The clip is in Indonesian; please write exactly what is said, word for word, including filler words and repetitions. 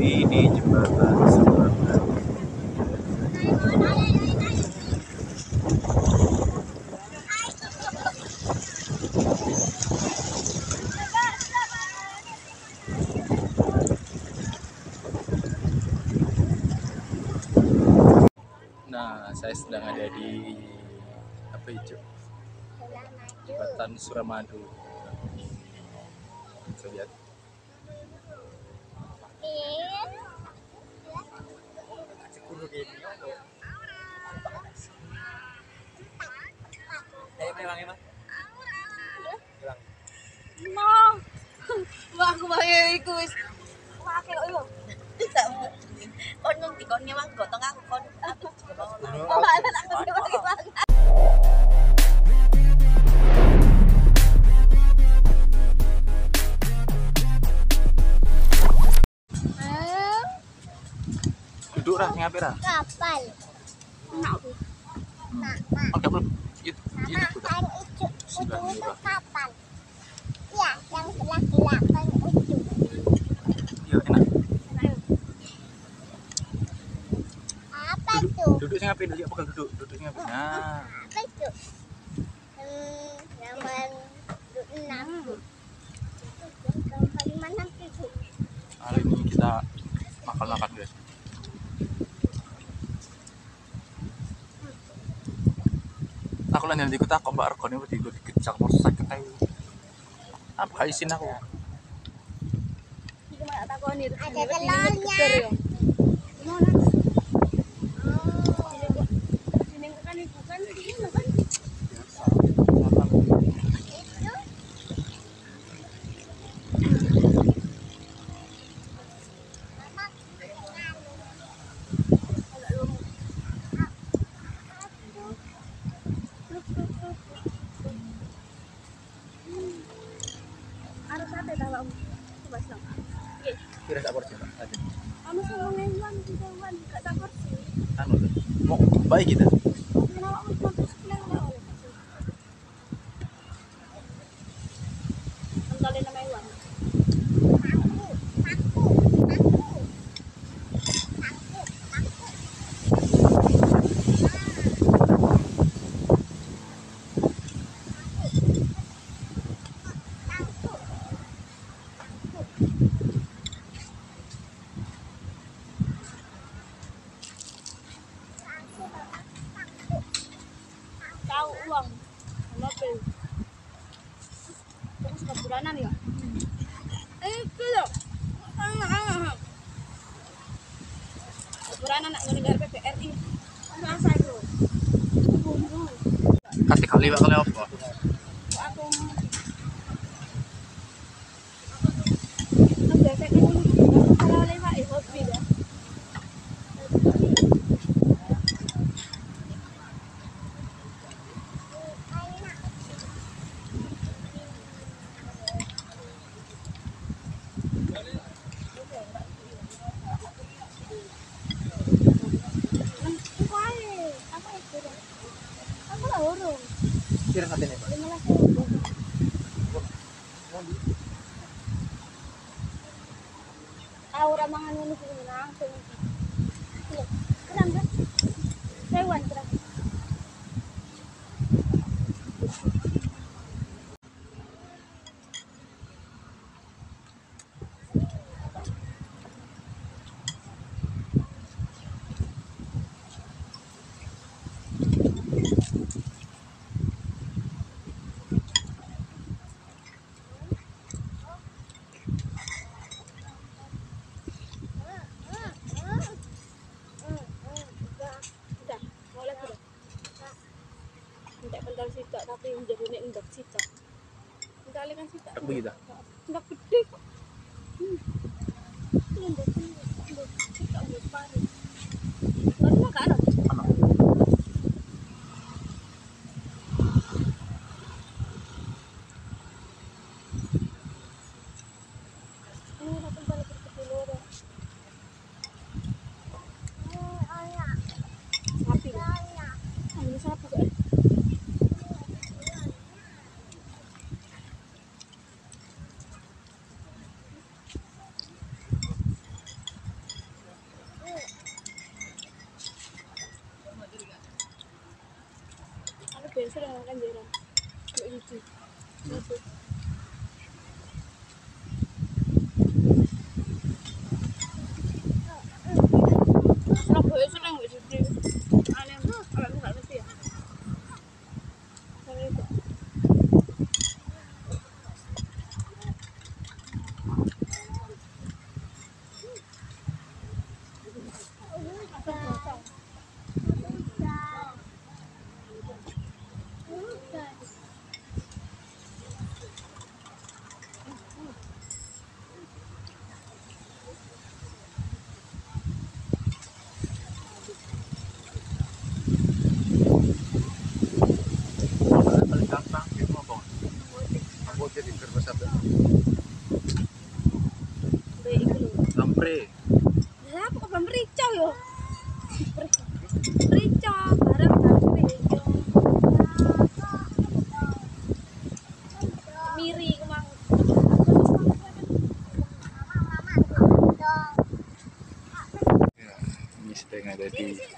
Ini jembatan Suramadu. Nah, saya sedang ada di apa itu? Jembatan Suramadu. Bisa lihat. Eh, memang emang. No. Wah, aku bae iku wis. Wah, kaya yo. Tak. Kon nang dikon nyawang gotong aku kon. Oh, ana aku bagi-bagi. Duduk lah, ngapain lah? Kapal. Nak. Nah, Oh, kapal itu ini nah, udah kan itu, sudah itu murah. kapal. Ya, yang gelap-gelap kan itu. Iya, enak. Apa Duduk, itu? duduk sih ngapain? Duduk pegang duduk, duduk sih ngapain? Nah, Apa itu? Hmm, nomor enam. Nomor lima enam tujuh. kali ini kita makan-makan guys. Aku lanjut ikut aku mbak Argon ini ikut dikecak motorcycle kayak apa isin aku. Iki malah takoni. Ada telurnya. Gimana? Sini kan ibu kan ini kan. Harus ada dalam bahasa. Kira tak porsi Pak? Ada. Kamu sama ngewan, ngewan gak tak porsi. Anu tuh. Mau baik kita. Kenapa kamu mampus pulang oleh Antara nama Iwan. Tahu uang. Kenapa? Kamu suka bulanan ya? Eh, kilo. Bulanan nak ngejar P P R I. Masa itu? Kasih kali Pak kali apa? Aku aku biasa ini kalau lewat eh hobi dah. Aku lah urung. Kira sate nih Pak. lima belas ribu. Ah, ora mangan ngono kuwi langsung. Iya. Keren kan? Hewan keren. Udah, boleh sudah. Tidak pental sitok tapi menjadi nek ndak sitok. Enggak kan sitok. Tak begitu. Ndak gede kok. Hmm. Ini ndak ndak sitok ndak pare. Lalu makan apa? Anak. Ini datang balik ke dulu dah. Sapi. Ah, ini sapi kok. sudah makan jarang. Kayak gitu. Gitu. Surabaya senang nggak sih? Aneh, kalau nggak ngerti ya. Sampai itu. Paling gampang itu apa? Aku jadi kertas apa? Baik itu loh. Lampre. Lah, kok belum merica yo? Merica, barang barang yo. Miri kemang. Ya, ini sedang ada di